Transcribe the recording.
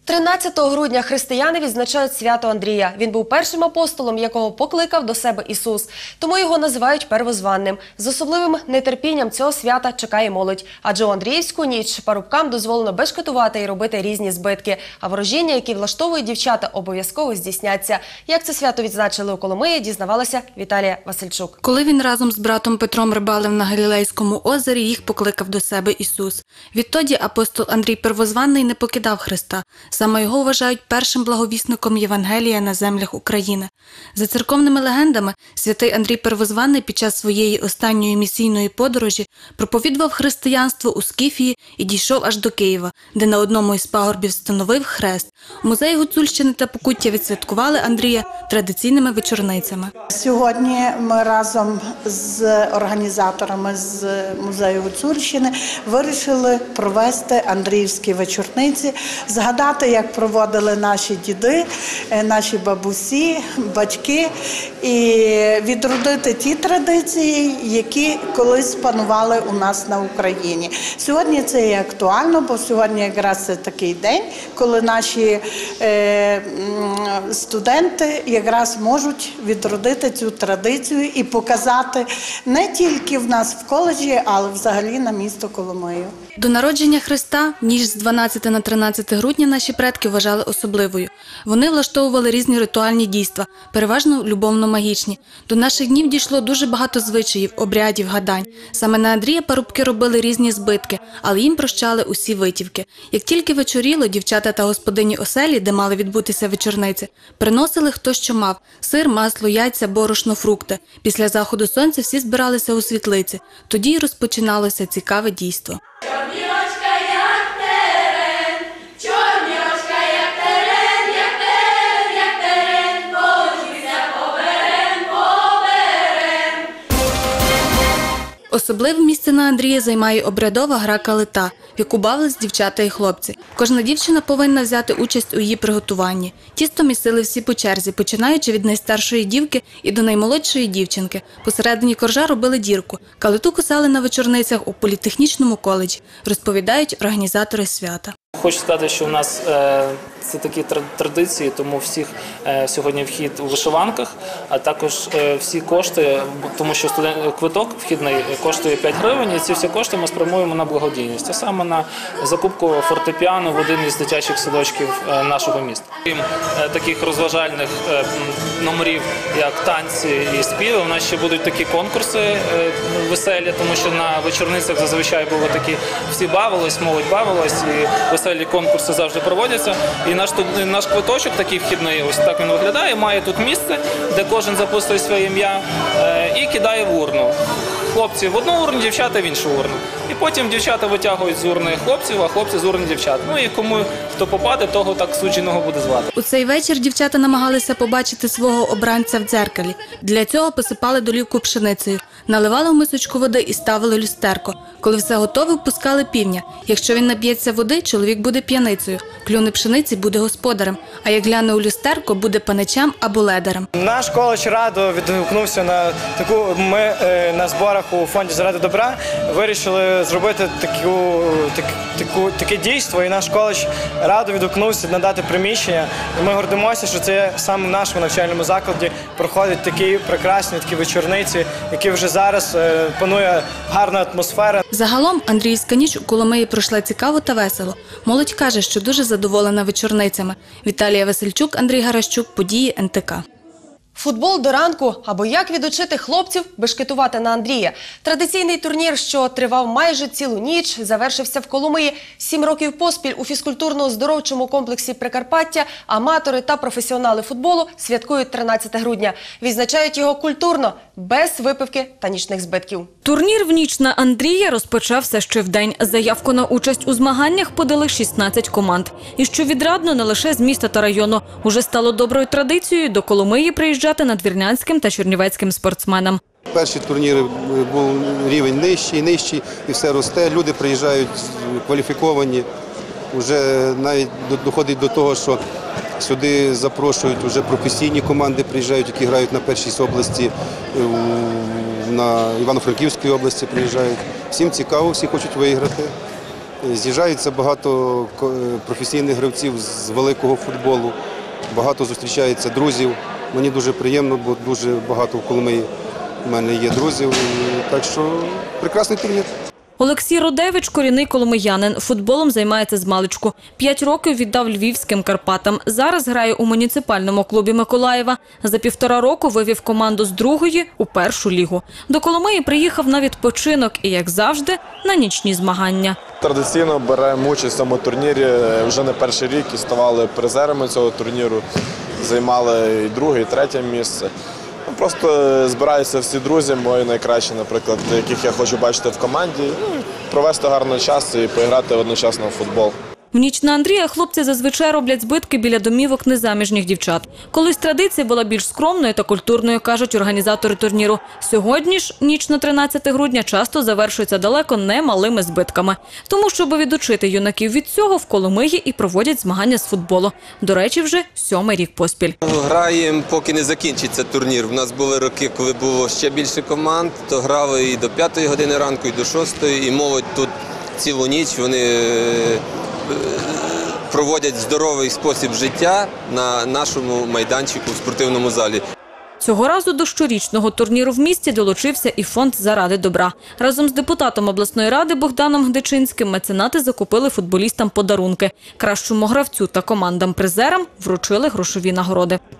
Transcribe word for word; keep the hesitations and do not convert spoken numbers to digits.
тринадцятого грудня християни відзначають свято Андрія. Він був першим апостолом, якого покликав до себе Ісус. Тому його називають первозванним. З особливим нетерпінням цього свята чекає молодь. Адже у Андріївську ніч парубкам дозволено бешкетувати і робити різні збитки. А ворожіння, які влаштовують дівчата, обов'язково здійсняться. Як це свято відзначили у Коломиї, дізнавалася Віталія Васильчук. Коли він разом з братом Петром рибалив на Галілейському озері, їх покликав до себе Ісус. Відтоді апостол Андрій Первозванний не покидав Христа. Саме його вважають першим благовісником Євангелія на землях України. За церковними легендами, святий Андрій Первозванний під час своєї останньої місійної подорожі проповідував християнство у Скіфії і дійшов аж до Києва, де на одному із пагорбів встановив хрест. У музеї Гуцульщини та Покуття відсвяткували Андрія традиційними вечорницями. Сьогодні ми разом з організаторами з музею Гуцульщини вирішили провести Андріївські вечорниці, згадати, як проводили наші діди, наші бабусі, батьки, і відродити ті традиції, які колись панували у нас на Україні. Сьогодні це є актуально, бо сьогодні якраз це такий день, коли наші е, студенти якраз можуть відродити цю традицію і показати не тільки в нас в коледжі, але взагалі на місто Коломию. До народження Христа ніч з дванадцятого на тринадцяте грудня наші предки вважали особливою. Вони влаштовували різні ритуальні дійства, переважно любовно-магічні. До наших днів дійшло дуже багато звичаїв, обрядів, гадань. Саме на Андрія парубки робили різні збитки, але їм прощали усі витівки. Як тільки вечоріло, дівчата та господині оселі, де мали відбутися вечорниці, приносили хто що мав – сир, масло, яйця, борошно, фрукти. Після заходу сонця всі збиралися у світлиці. Тоді й розпочиналося цікаве дійство. Особливе місце на Андрія займає обрядова гра калита, в яку бавились дівчата і хлопці. Кожна дівчина повинна взяти участь у її приготуванні. Тісто місили всі по черзі, починаючи від найстаршої дівки і до наймолодшої дівчинки. Посередині коржа робили дірку. Калиту кусали на вечорницях у політехнічному коледжі, розповідають організатори свята. Хочу сказати, що у нас е, це такі традиції, тому всіх е, сьогодні вхід у вишиванках, а також е, всі кошти, тому що студент, квиток вхідний коштує п'ять гривень, і ці всі кошти ми спрямуємо на благодійність, а саме на закупку фортепіано в один із дитячих садочків е, нашого міста. Крім е, таких розважальних е, номерів, як танці і співи, у нас ще будуть такі конкурси е, веселі, тому що на вечорницях зазвичай було такі, всі бавились, молодь бавилась, і веселі конкурси завжди проводяться. І наш, наш квиточок такий вхідний, ось так він виглядає, має тут місце, де кожен записує своє ім'я е, і кидає в урну. Хлопці в одну урну, дівчата в іншу урну. І потім дівчата витягують з урни хлопців, а хлопці з урни дівчат. Ну і кому хто попаде, того так судженого буде звати. У цей вечір дівчата намагалися побачити свого обранця в дзеркалі. Для цього посипали долівку пшеницею, наливали в мисочку води і ставили люстерко. Коли все готове, впускали півня. Якщо він нап'ється води, чоловік буде п'яницею. Клюне пшениці буде господарем, а як гляне у люстерко, буде паничем або ледарем. Наш коледж радо відгукнувся на таку, ми е, на зборах у фонді «Заради добра» вирішили зробити таку, так, таку, таке дійство, і наш коледж радо відгукнувся надати приміщення. І ми гордимося, що це саме в нашому навчальному закладі проходять такі прекрасні такі вечорниці, які вже зараз е, панує гарна атмосфера. Загалом Андріївська ніч у Коломиї пройшла цікаво та весело. Молодь каже, що дуже задоволена вечорницями. Віталія Васильчук, Андрій Гаращук, події ен те ка. Футбол до ранку, або як відучити хлопців бешкетувати на Андрія. Традиційний турнір, що тривав майже цілу ніч, завершився в Коломиї. Сім років поспіль у фізкультурно-оздоровчому комплексі Прикарпаття аматори та професіонали футболу святкують тринадцятого грудня. Відзначають його культурно, без випивки та нічних збитків. Турнір в ніч на Андрія розпочався ще вдень. Заявку на участь у змаганнях подали шістнадцять команд. І що відрадно, не лише з міста та району. Уже стало доброю традицією до Коломиї приїжджати надвірнянським та чернівецьким спортсменам. Перші турніри був рівень нижчий, нижчий, і все росте. Люди приїжджають кваліфіковані. Вже навіть доходить до того, що сюди запрошують вже професійні команди, приїжджають, які грають на першій області, на Івано-Франківській області приїжджають. Всім цікаво, всі хочуть виграти. З'їжджаються багато ко- професійних гравців з великого футболу, багато зустрічається друзів. Мені дуже приємно, бо дуже багато в Коломиї в мене є друзів. І так що прекрасний турнір. Олексій Родевич – корінний коломиянин. Футболом займається змалечку. П'ять років віддав львівським Карпатам. Зараз грає у муніципальному клубі Миколаєва. За півтора року вивів команду з другої у першу лігу. До Коломиї приїхав на відпочинок і, як завжди, на нічні змагання. Традиційно беремо участь в цьому турнірі вже не перший рік і ставали призерами цього турніру. Займали і друге, і третє місце. Ну, просто збираються всі друзі, мої найкращі, наприклад, яких я хочу бачити в команді, ну, провести гарний час і поіграти одночасно в футбол. В ніч на Андрія хлопці зазвичай роблять збитки біля домівок незаміжніх дівчат. Колись традиція була більш скромною та культурною, кажуть організатори турніру. Сьогодні ж ніч на тринадцяте грудня часто завершується далеко не малими збитками. Тому, щоб відучити юнаків від цього, в Коломиї і проводять змагання з футболу. До речі, вже сьомий рік поспіль. Граємо, поки не закінчиться турнір. У нас були роки, коли було ще більше команд, то грали і до п'ятої години ранку, і до шостої, і молодь тут цілу ніч. Вони проводять здоровий спосіб життя на нашому майданчику в спортивному залі. Цього разу до щорічного турніру в місті долучився і фонд «Заради добра». Разом з депутатом обласної ради Богданом Гдичинським меценати закупили футболістам подарунки. Кращому гравцю та командам-призерам вручили грошові нагороди.